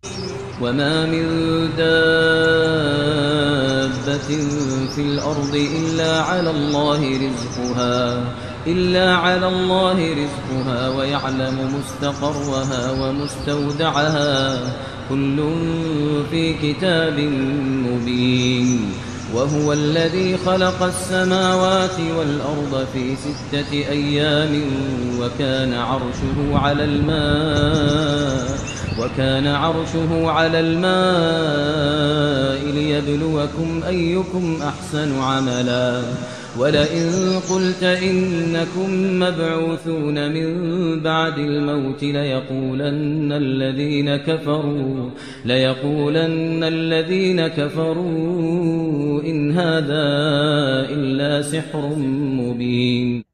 وما من دابة في الأرض إلا على الله رزقها ويعلم مستقرها ومستودعها كل في كتاب مبين. وهو الذي خلق السماوات والأرض في 6 أيام وكان عرشه على الماء ليبلوكم أيكم أحسن عملا. ولئن قلت إنكم مبعوثون من بعد الموت ليقولن الذين كفروا إن هذا إلا سحر مبين.